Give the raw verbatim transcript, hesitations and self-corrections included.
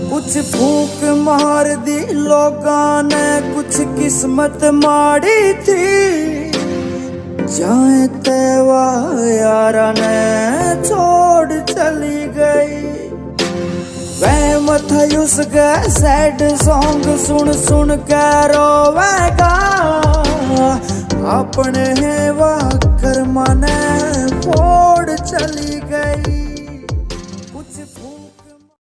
कुछ फूक मार दी लोगां ने, कुछ किस्मत माड़ी थी। जाए तेवा यारा ने छोड़ चली गई। वह मत उसके सैड सॉन्ग सुन सुन के रोवेगा। अपने वा कर्मा ने फोड़ चली गई।